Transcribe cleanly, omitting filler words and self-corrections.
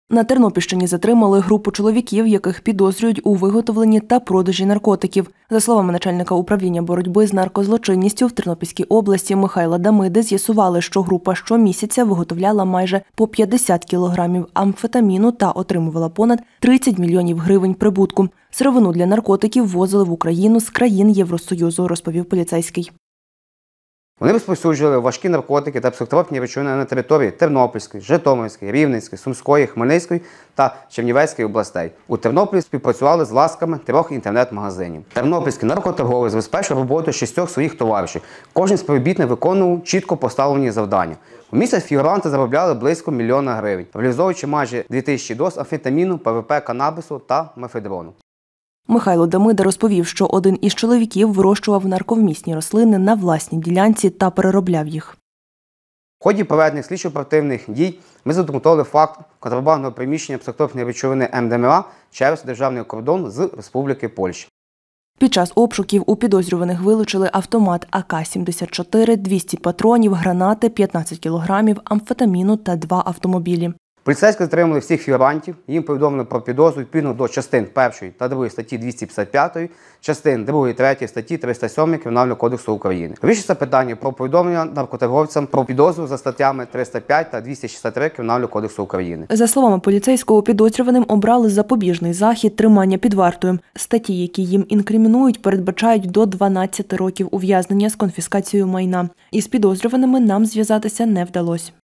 На Тернопільщині затримали групу чоловіків, яких підозрюють у виготовленні та продажі наркотиків. За словами начальника управління боротьби з наркозлочинністю в Тернопільській області Михайла Дамиди, з'ясували, що група щомісяця виготовляла майже по 50 кілограмів амфетаміну та отримувала понад 30 мільйонів гривень прибутку. Сировину для наркотиків ввозили в Україну з країн Євросоюзу, розповів поліцейський. Вони розповсюджували важкі наркотики та психотропні речовини на території Тернопільської, Житомирської, Рівненської, Сумської, Хмельницької та Чернівецької областей. У Тернополі співпрацювали з ласками 3 інтернет-магазинів. Тернопільський наркоторговець забезпечив роботу 6 своїх товаришів. Кожен співробітник виконував чітко поставлені завдання. У місяць фігуранти заробляли близько 1 мільйона гривень, реалізовуючи майже 2000 доз амфетаміну, ПВП, канабісу та мефедрону. Михайло Дамида розповів, що один із чоловіків вирощував нарковмісні рослини на власній ділянці та переробляв їх. В ході проведених слідчо-оперативних дій ми задокументували факт контрабандного приміщення психотропної речовини МДМА через державний кордон з Республіки Польща. Під час обшуків у підозрюваних вилучили автомат АК-74, 200 патронів, гранати, 15 кілограмів, амфетаміну та 2 автомобілі. Поліцейські затримали всіх фігурантів, їм повідомили про підозру відповідно до частин 1 та 2 статті 255, частин 2 і 3 статті 307 Кримінального кодексу України. Вирішується питання про повідомлення наркоторговцям про підозру за статтями 305 та 263 Кримінального кодексу України. За словами поліцейського, підозрюваним обрали запобіжний захід тримання під вартою. Статті, які їм інкримінують, передбачають до 12 років ув'язнення з конфіскацією майна. Із підозрюваними нам зв'язатися не вдалося.